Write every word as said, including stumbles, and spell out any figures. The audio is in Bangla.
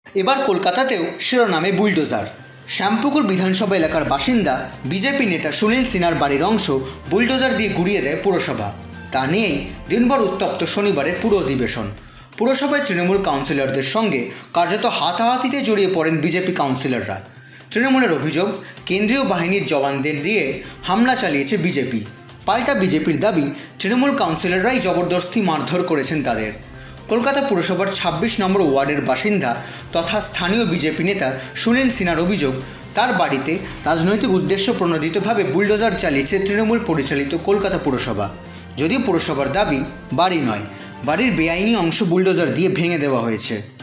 এবার কলকাতাতেও শিরোনামে বুলডোজার। শ্যামপুকুর বিধানসভা এলাকার বাসিন্দা বিজেপি নেতা সুনীল সিনহার বাড়ির অংশ বুলডোজার দিয়ে গুড়িয়ে দেয় পুরসভা। তা নিয়েই দিনভর উত্তপ্ত শনিবারের পুর অধিবেশন। পুরসভায় তৃণমূল কাউন্সিলরদের সঙ্গে কার্যত হাতাহাতিতে জড়িয়ে পড়েন বিজেপি কাউন্সিলররা। তৃণমূলের অভিযোগ, কেন্দ্রীয় বাহিনীর জওয়ানদের দিয়ে হামলা চালিয়েছে বিজেপি। পাল্টা বিজেপির দাবি, তৃণমূল কাউন্সিলররাই জবরদস্তি মারধর করেছেন তাদের। কলকাতা পুরসভার ছাব্বিশ নম্বর ওয়ার্ডের বাসিন্দা তথা স্থানীয় বিজেপি নেতা সুনীল সিনহার অভিযোগ, তার বাড়িতে রাজনৈতিক উদ্দেশ্য প্রণোদিতভাবে বুলডোজার চালিয়েছে তৃণমূল পরিচালিত কলকাতা পুরসভা। যদিও পুরসভার দাবি বাড়ি নয়, বাড়ির বেআইনি অংশ বুলডোজার দিয়ে ভেঙে দেওয়া হয়েছে।